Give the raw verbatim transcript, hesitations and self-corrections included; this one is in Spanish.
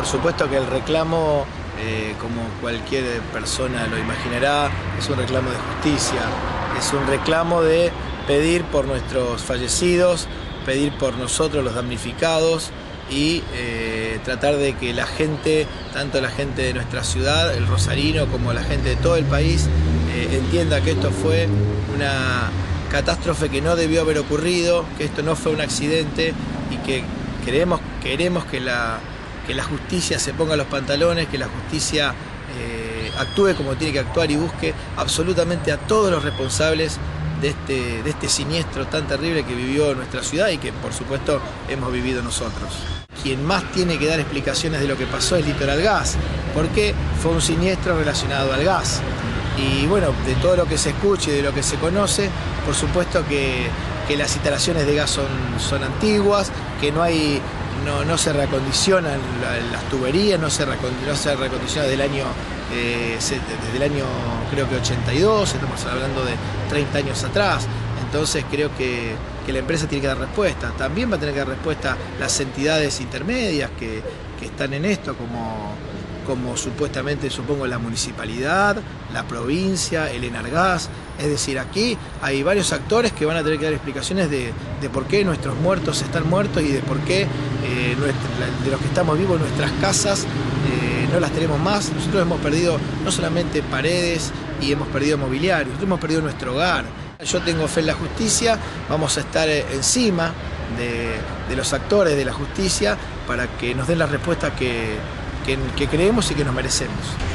Por supuesto que el reclamo, eh, como cualquier persona lo imaginará, es un reclamo de justicia, es un reclamo de pedir por nuestros fallecidos, pedir por nosotros los damnificados y eh, tratar de que la gente, tanto la gente de nuestra ciudad, el rosarino, como la gente de todo el país, eh, entienda que esto fue una catástrofe que no debió haber ocurrido, que esto no fue un accidente y que queremos, queremos que la, que la justicia se ponga los pantalones, que la justicia eh, actúe como tiene que actuar y busque absolutamente a todos los responsables de este, de este siniestro tan terrible que vivió nuestra ciudad y que por supuesto hemos vivido nosotros. Quien más tiene que dar explicaciones de lo que pasó es Litoral Gas, porque fue un siniestro relacionado al gas. Y bueno, de todo lo que se escucha y de lo que se conoce, por supuesto que, que las instalaciones de gas son, son antiguas, que no hay, no, no se reacondicionan las tuberías, no se, no se reacondiciona desde el año, eh, desde el año creo que ochenta y dos, estamos hablando de treinta años atrás. Entonces creo que, que la empresa tiene que dar respuesta. También va a tener que dar respuesta las entidades intermedias que, que están en esto, como, como supuestamente supongo la municipalidad, la provincia, el Enargas. Es decir, aquí hay varios actores que van a tener que dar explicaciones de, de por qué nuestros muertos están muertos y de por qué eh, nuestra, de los que estamos vivos nuestras casas eh, no las tenemos más. Nosotros hemos perdido no solamente paredes y hemos perdido mobiliario, nosotros hemos perdido nuestro hogar. Yo tengo fe en la justicia, vamos a estar encima de, de los actores de la justicia para que nos den la respuesta que, que, que creemos y que nos merecemos.